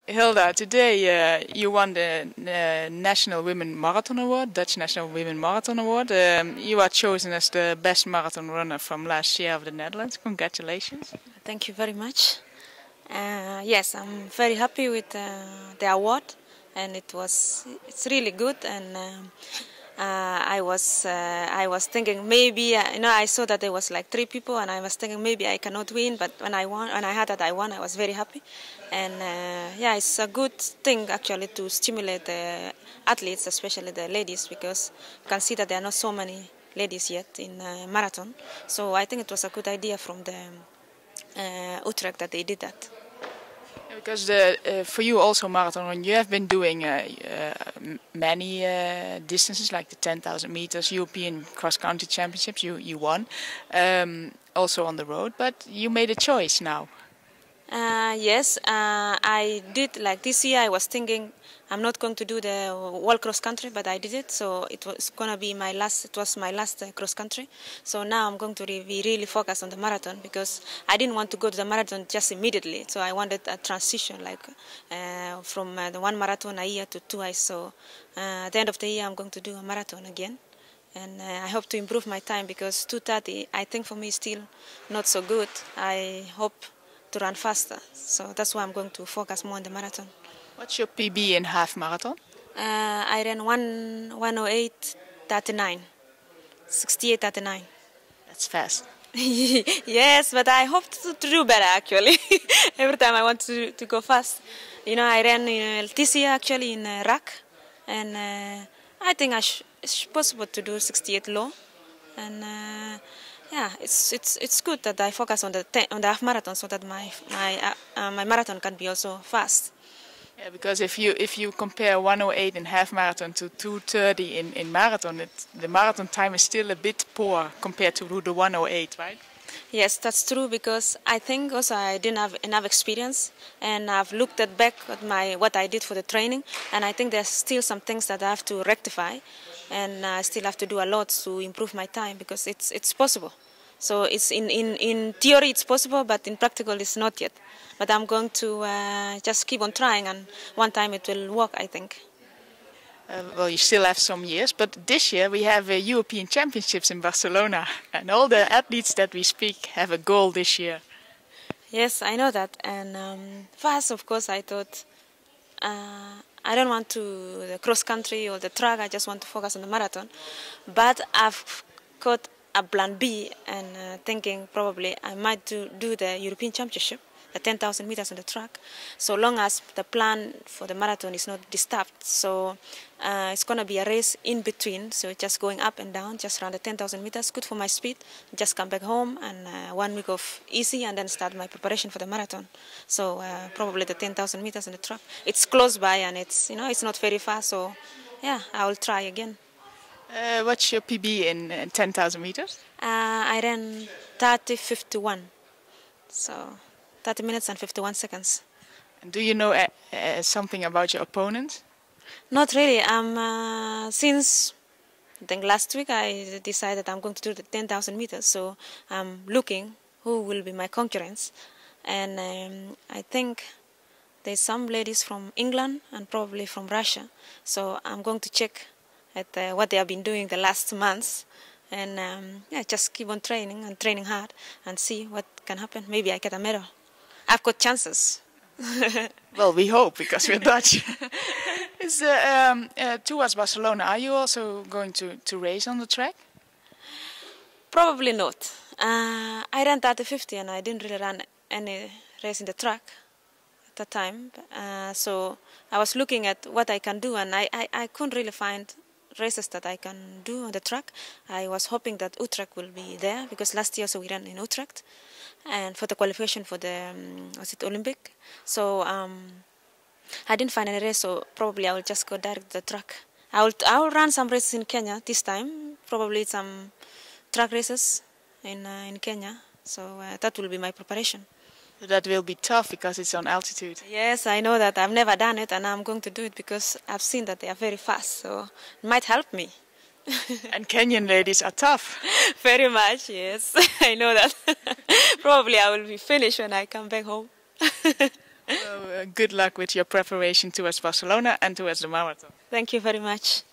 Hilda, today you won the National Women Marathon Award, Dutch National Women Marathon Award. You are chosen as the best marathon runner from last year of the Netherlands. Congratulations. Thank you very much. Yes, I'm very happy with the award, and it's really good. And I was thinking maybe I saw that there was like 3 people, and I was thinking maybe I cannot win. But when I won, and I heard that I won, I was very happy. And yeah, it's a good thing actually to stimulate the athletes, especially the ladies, because you can see that there are not so many ladies yet in marathon. So I think it was a good idea from the Utrecht that they did that. Because for you also marathon run, you have been doing many distances like the 10,000 meters, European cross-country championships. You won, also on the road, but you made a choice now. Yes, I did. Like this year, I was thinking I'm not going to do the world cross country, but I did it. So it was gonna be my last. It was my last cross country. So now I'm going to be really focused on the marathon because I didn't want to go to the marathon just immediately. So I wanted a transition, like from the 1 marathon a year to 2. So at the end of the year, I'm going to do a marathon again. And I hope to improve my time because 2:30, I think for me is still not so good. I hope to run faster. So that's why I'm going to focus more on the marathon. What's your PB in half marathon? I ran 1:08:39, 68:39. That's fast. Yes, but I hope to do better actually. Every time I want to go fast. I ran in this year actually in RAK, and I think it's possible to do 68 low. And yeah, it's good that I focus on the half marathon so that my marathon can be also fast. Yeah, because if you compare 1:08 in half marathon to 2:30 in marathon, the marathon time is still a bit poor compared to the 1:08, right? Yes, that's true because I think also I didn't have enough experience, and I've looked back at what I did for the training, and I think there's still some things that I have to rectify, and I still have to do a lot to improve my time because it's possible. So it's in theory it's possible, but in practical it's not yet. But I'm going to just keep on trying, and one time it will work, I think. Well, you still have some years, but this year we have European Championships in Barcelona, and all the athletes that we speak have a goal this year. Yes, I know that. And first, of course, I thought I don't want to the cross country or the track. I just want to focus on the marathon. But I've got a plan B, and thinking probably I might do the European Championship, the 10,000 meters on the track, so long as the plan for the marathon is not disturbed. So it's going to be a race in between, so just going up and down, just around the 10,000 meters, good for my speed. Just come back home and 1 week of easy, and then start my preparation for the marathon. So probably the 10,000 meters on the track. It's close by, and it's not very far, so yeah, I will try again. What's your PB in 10,000 meters? I ran 30:51, so 30 minutes and 51 seconds. And do you know something about your opponent? Not really. Since I think last week I decided I'm going to do the 10,000 meters, so I'm looking who will be my concurrents. And I think there's some ladies from England and probably from Russia. So I'm going to check at what they have been doing the last months, and yeah, just keep on training and training hard and see what can happen. Maybe I get a medal. I've got chances. Well, we hope, because we're Dutch. Towards Barcelona, are you also going to race on the track? Probably not. I ran 30:50 and I didn't really run any race in the track at that time. So I was looking at what I can do, and I couldn't really find races that I can do on the track. I was hoping that Utrecht will be there, because last year we ran in Utrecht, and for the qualification for the Olympic. So I didn't find any race, so probably I will just go direct to the track. I will run some races in Kenya this time, probably some track races in Kenya. So that will be my preparation. That will be tough because it's on altitude. Yes, I know that. I've never done it, and I'm going to do it because I've seen that they are very fast, so it might help me. And Kenyan ladies are tough. Very much, yes. I know that. Probably I will be finished when I come back home. So, good luck with your preparation towards Barcelona and towards the marathon. Thank you very much.